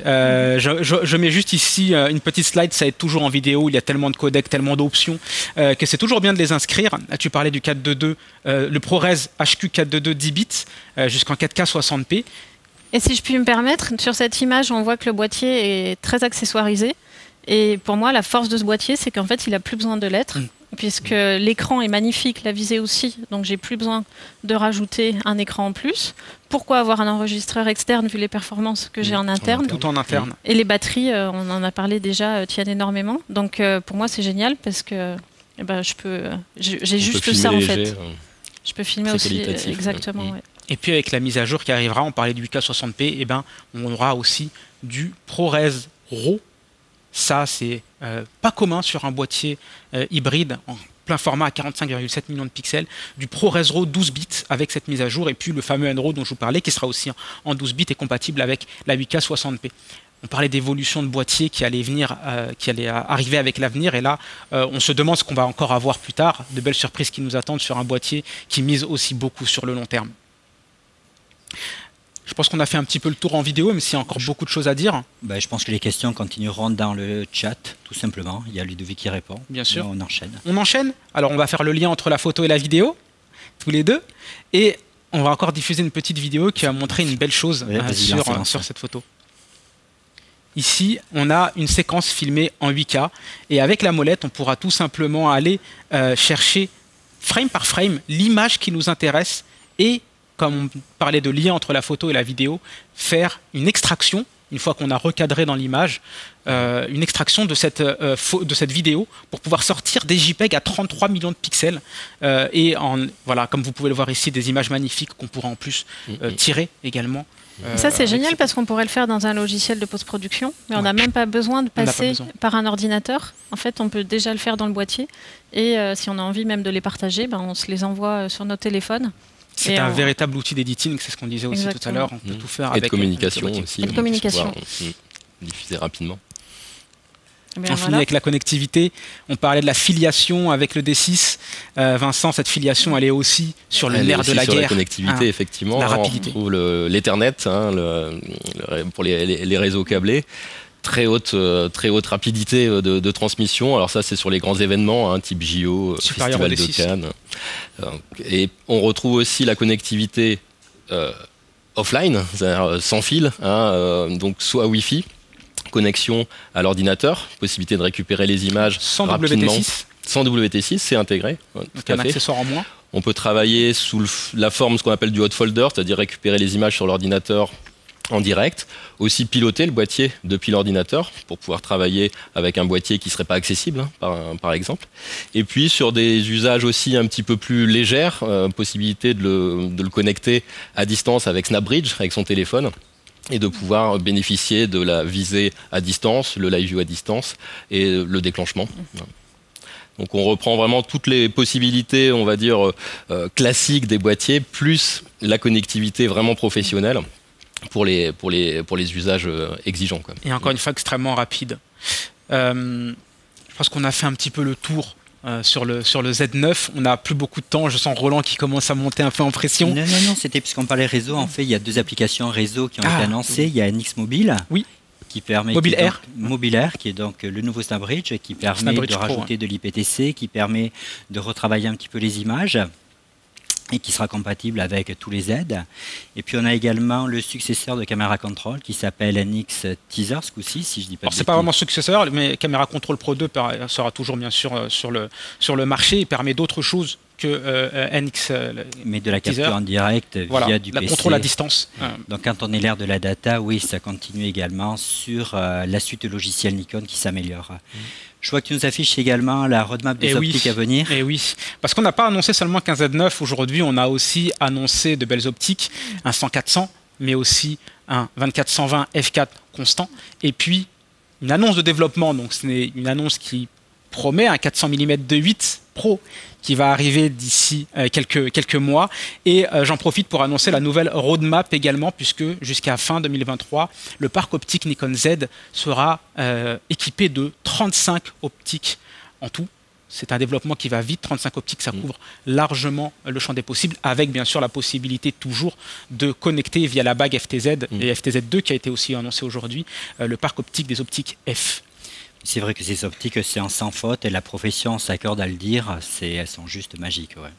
Je mets juste ici une petite slide, ça aide toujours en vidéo. Il y a tellement de codecs, tellement d'options, que c'est toujours bien de les inscrire. Tu parlais du 422, le ProRes HQ 422 10 bits jusqu'en 4K 60p. Et si je puis me permettre, sur cette image, on voit que le boîtier est très accessoirisé. Et pour moi, la force de ce boîtier, c'est qu'en fait, il n'a plus besoin de lettres, puisque l'écran est magnifique, la visée aussi, donc j'ai plus besoin de rajouter un écran en plus. Pourquoi avoir un enregistreur externe vu les performances que j'ai en interne? Tout en interne. Et les batteries, on en a parlé déjà, tiennent énormément. Donc pour moi, c'est génial parce que j'ai juste ça en fait. Je peux filmer aussi, exactement. Ouais. Et puis avec la mise à jour qui arrivera, on parlait du 8K 60p, et on aura aussi du ProRes RAW. Ça, c'est pas commun sur un boîtier hybride en plein format à 45,7 millions de pixels, du ProRes RAW 12 bits avec cette mise à jour, et puis le fameux NRAW dont je vous parlais, qui sera aussi en 12 bits et compatible avec la 8K 60p. On parlait d'évolution de boîtier qui allait arriver avec l'avenir, et là, on se demande ce qu'on va encore avoir plus tard, de belles surprises qui nous attendent sur un boîtier qui mise aussi beaucoup sur le long terme. Je pense qu'on a fait un petit peu le tour en vidéo, même s'il y a encore beaucoup de choses à dire. Je pense que les questions continueront dans le chat, tout simplement. Il y a Ludovic qui répond. Bien sûr. On enchaîne. On enchaîne. Alors, on va faire le lien entre la photo et la vidéo, tous les deux. Et on va encore diffuser une petite vidéo qui va montrer une belle chose sur cette photo. Ici, on a une séquence filmée en 8K. Et avec la molette, on pourra tout simplement aller chercher, frame par frame, l'image qui nous intéresse et, comme on parlait de lien entre la photo et la vidéo, faire une extraction, une fois qu'on a recadré dans l'image, une extraction de cette vidéo pour pouvoir sortir des JPEG à 33 millions de pixels. Voilà, comme vous pouvez le voir ici, des images magnifiques qu'on pourra en plus tirer également. Ça, c'est génial parce qu'on pourrait le faire dans un logiciel de post-production, mais on n'a même pas besoin de passer par un ordinateur. En fait, on peut déjà le faire dans le boîtier. Et si on a envie même de les partager, on se les envoie sur nos téléphones. C'est un véritable outil d'éditing, c'est ce qu'on disait aussi tout à l'heure. On peut tout faire avec. Et de communication aussi. Et de communication. Diffuser rapidement. On finit avec la connectivité. On parlait de la filiation avec le D6. Vincent, cette filiation, elle est aussi sur le nerf de la guerre. Sur la connectivité, effectivement. La rapidité. On trouve l'Ethernet pour les réseaux câblés. Très haute rapidité de transmission. Alors ça, c'est sur les grands événements, type JO, Festival de Cannes. Et on retrouve aussi la connectivité offline, c'est-à-dire sans fil, donc soit Wi-Fi, connexion à l'ordinateur, possibilité de récupérer les images sans rapidement. WT6. Sans WT6, c'est intégré. Donc un accessoire en moins. On peut travailler sous la forme, ce qu'on appelle du hot folder, c'est-à-dire récupérer les images sur l'ordinateur en direct, aussi piloter le boîtier depuis l'ordinateur pour pouvoir travailler avec un boîtier qui ne serait pas accessible, par exemple. Et puis sur des usages aussi un petit peu plus légers, possibilité de le connecter à distance avec SnapBridge, avec son téléphone, et de pouvoir bénéficier de la visée à distance, le live view à distance et le déclenchement. Donc on reprend vraiment toutes les possibilités, on va dire, classiques des boîtiers, plus la connectivité vraiment professionnelle pour les usages exigeants, quoi. Et encore une fois, extrêmement rapide. Je pense qu'on a fait un petit peu le tour sur le Z9. On n'a plus beaucoup de temps. Je sens Roland qui commence à monter un peu en pression. Non, c'était puisqu'on parlait réseau. En fait, il y a 2 applications réseau qui ont été annoncées. Il y a NX Mobile. Oui. Qui permet Mobile Air, qui est donc le nouveau SnapBridge, qui permet de rajouter de l'IPTC, qui permet de retravailler un petit peu les images et qui sera compatible avec tous les Z. Et puis on a également le successeur de Camera Control qui s'appelle NX Teaser, ce coup-ci, si je dis pas de bêtises. C'est pas vraiment successeur, mais Camera Control Pro 2 sera toujours bien sûr sur le marché et permet d'autres choses que NX mais de la capture en direct via du PC. La contrôle à distance. Donc quand on est l'ère de la data, oui, ça continue également sur la suite logicielle Nikon qui s'améliore. Je vois que tu nous affiches également la roadmap des optiques à venir. Et oui, parce qu'on n'a pas annoncé seulement qu'un Z9 aujourd'hui, on a aussi annoncé de belles optiques, un 100-400, mais aussi un 24-120 f4 constant, et puis une annonce de développement, donc c'est une annonce qui promet un 400 mm 2.8 Pro qui va arriver d'ici quelques mois. Et j'en profite pour annoncer la nouvelle roadmap également, puisque jusqu'à fin 2023, le parc optique Nikon Z sera équipé de 35 optiques en tout. C'est un développement qui va vite, 35 optiques, ça couvre largement le champ des possibles, avec bien sûr la possibilité toujours de connecter via la bague FTZ et FTZ2 qui a été aussi annoncé aujourd'hui, le parc optique des optiques F. C'est vrai que ces optiques, c'est en sans faute et la profession s'accorde à le dire, elles sont juste magiques. Ouais.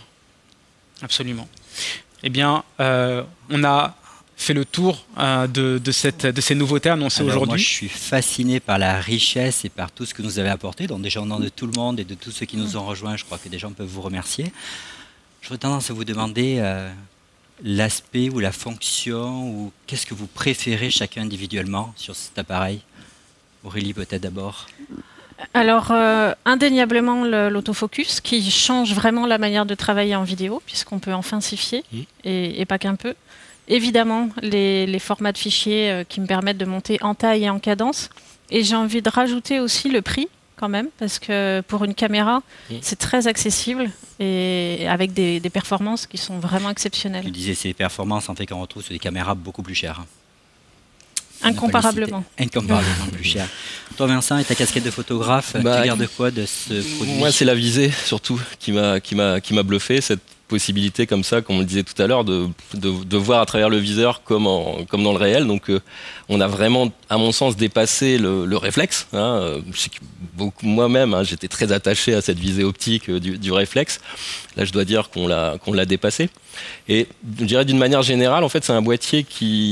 Absolument. Eh bien, on a fait le tour de ces nouveautés annoncées aujourd'hui. Moi, je suis fasciné par la richesse et par tout ce que nous avez apporté. Donc déjà, au nom de tout le monde et de tous ceux qui nous ont rejoints, je crois que des gens peuvent vous remercier. J'aurais tendance à vous demander l'aspect ou la fonction ou qu'est-ce que vous préférez chacun individuellement sur cet appareil. Aurélie, peut-être d'abord. Alors, indéniablement l'autofocus qui change vraiment la manière de travailler en vidéo, puisqu'on peut enfinsifier, et pas qu'un peu. Évidemment, les formats de fichiers qui me permettent de monter en taille et en cadence. Et j'ai envie de rajouter aussi le prix, quand même, parce que pour une caméra, c'est très accessible et avec des performances qui sont vraiment exceptionnelles. Tu disais ces performances, en fait, qu'on retrouve sur des caméras beaucoup plus chères. Incomparablement. Incomparablement plus cher. Toi, Vincent, et ta casquette de photographe, tu gardes quoi de ce produit? Moi, c'est la visée, surtout, qui m'a bluffé. Cette possibilité, comme ça, comme on le disait tout à l'heure, de voir à travers le viseur comme dans le réel. Donc, on a vraiment, à mon sens, dépassé le réflexe. Moi-même, j'étais très attaché à cette visée optique du réflexe. Là, je dois dire qu'on l'a dépassé. Et je dirais d'une manière générale, en fait, c'est un boîtier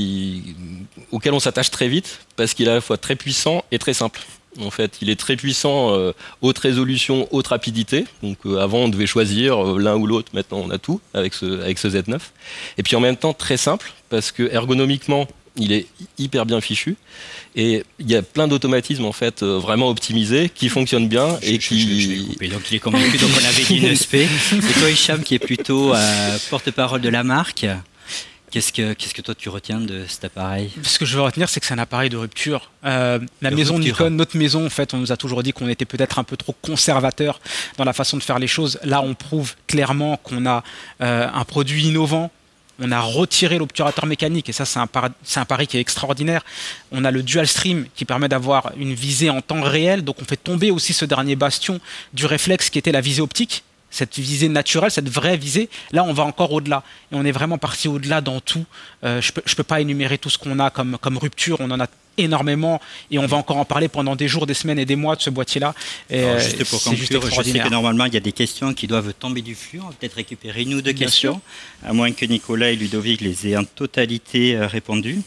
auquel on s'attache très vite parce qu'il est à la fois très puissant et très simple. En fait, il est très puissant, haute résolution, haute rapidité. Donc avant, on devait choisir l'un ou l'autre. Maintenant, on a tout avec ce Z9. Et puis en même temps, très simple parce que ergonomiquement, il est hyper bien fichu. Et il y a plein d'automatismes en fait vraiment optimisés qui fonctionnent bien et qui. Donc il est convaincu. Donc on avait dit une SP. C'est toi, Hicham, qui est plutôt porte-parole de la marque. Qu'est-ce que toi tu retiens de cet appareil? Ce que je veux retenir, c'est que c'est un appareil de rupture. La maison Nikon, notre maison, en fait, on nous a toujours dit qu'on était peut-être un peu trop conservateur dans la façon de faire les choses. Là, on prouve clairement qu'on a un produit innovant. On a retiré l'obturateur mécanique et ça, c'est un pari qui est extraordinaire. On a le dual stream qui permet d'avoir une visée en temps réel. Donc, on fait tomber aussi ce dernier bastion du réflexe qui était la visée optique. Cette visée naturelle, cette vraie visée, là on va encore au-delà. Et on est vraiment parti au-delà dans tout. Je peux pas énumérer tout ce qu'on a comme rupture, on en a énormément et on va encore en parler pendant des jours, des semaines et des mois de ce boîtier-là. Juste pour conclure, je sais que normalement il y a des questions qui doivent tomber du flux. On va peut-être récupérer une ou deux questions, à moins que Nicolas et Ludovic les aient en totalité répondues.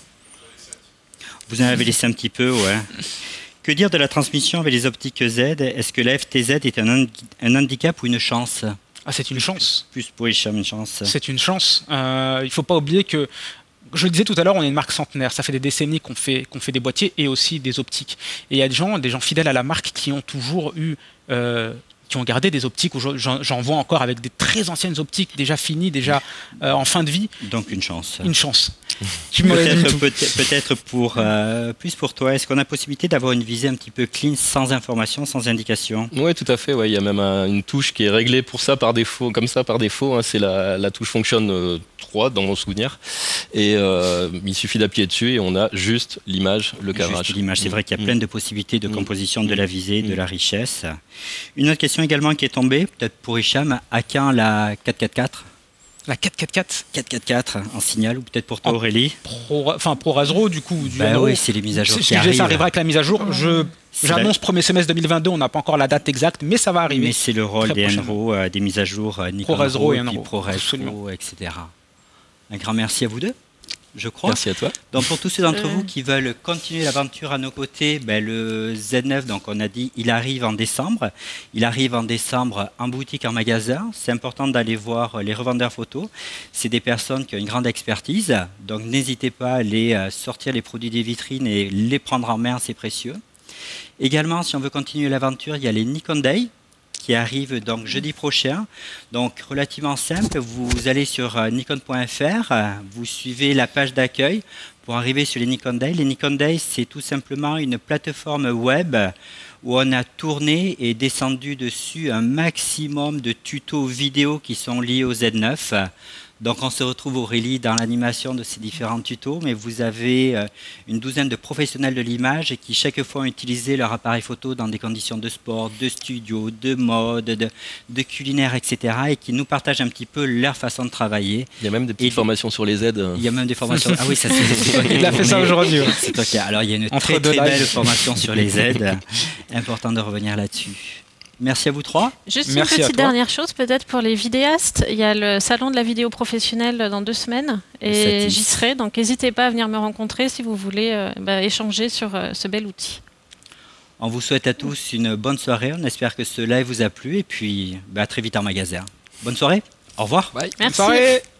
Vous en avez laissé un petit peu, ouais. Que dire de la transmission avec les optiques Z? Est-ce que la FTZ est un handicap ou une chance? C'est une chance. Plus pour Hicham, une chance. C'est une chance. Il ne faut pas oublier que, je le disais tout à l'heure, on est une marque centenaire. Ça fait des décennies qu'on fait des boîtiers et aussi des optiques. Et il y a des gens fidèles à la marque qui ont toujours eu... qui ont gardé des optiques, j'en vois encore avec des très anciennes optiques déjà finies, déjà en fin de vie. Donc une chance. Une chance. Peut-être plus pour toi, est-ce qu'on a possibilité d'avoir une visée un petit peu clean, sans information, sans indication? Oui, tout à fait. Ouais. Il y a même une touche qui est réglée pour ça par défaut, comme ça par défaut. Hein. C'est la touche Function 3 dans mon souvenir. Et il suffit d'appuyer dessus et on a juste l'image, le cadrage. Juste l'image. C'est vrai qu'il y a plein de possibilités de composition de la visée, de la richesse. Une autre question également qui est tombée, peut-être pour Hicham, à quand la 444? La 444 444 en signal, ou peut-être pour toi Aurélie? ProRes RAW du coup. Oui, c'est les mises à jour qui arrivent. Ça arrivera avec la mise à jour. J'annonce premier semestre 2022, on n'a pas encore la date exacte, mais ça va arriver. Mais c'est le rôle des NRO, des mises à jour Nikon ProRes RAW et ProRes RAW, etc. Un grand merci à vous deux, je crois. Merci à toi. Donc pour tous ceux d'entre vous qui veulent continuer l'aventure à nos côtés, le Z9, donc on a dit, il arrive en décembre. Il arrive en décembre en boutique, en magasin. C'est important d'aller voir les revendeurs photos. C'est des personnes qui ont une grande expertise. Donc n'hésitez pas à aller sortir les produits des vitrines et les prendre en main, c'est précieux. Également, si on veut continuer l'aventure, il y a les Nikon Day qui arrive donc jeudi prochain. Donc relativement simple, vous allez sur nikon.fr, vous suivez la page d'accueil pour arriver sur les Nikon Day. Les Nikon Day, c'est tout simplement une plateforme web où on a tourné et descendu dessus un maximum de tutos vidéo qui sont liés au Z9. Donc on se retrouve, Aurélie, dans l'animation de ces différents tutos, mais vous avez une douzaine de professionnels de l'image qui chaque fois ont utilisé leur appareil photo dans des conditions de sport, de studio, de mode, de culinaire, etc. et qui nous partagent un petit peu leur façon de travailler. Il y a même des petites formations sur les Z. Il y a même des formations. Ah oui, ça c'est Il a fait ça aujourd'hui. C'est toi qui. Alors il y a une très belle formation sur les Z. Important de revenir là-dessus. Merci à vous trois. Juste une petite dernière chose, peut-être pour les vidéastes. Il y a le salon de la vidéo professionnelle dans 2 semaines et j'y serai. Donc n'hésitez pas à venir me rencontrer si vous voulez échanger sur ce bel outil. On vous souhaite à tous une bonne soirée. On espère que ce live vous a plu et puis à très vite en magasin. Bonne soirée. Au revoir. Bye. Merci. Bonne soirée.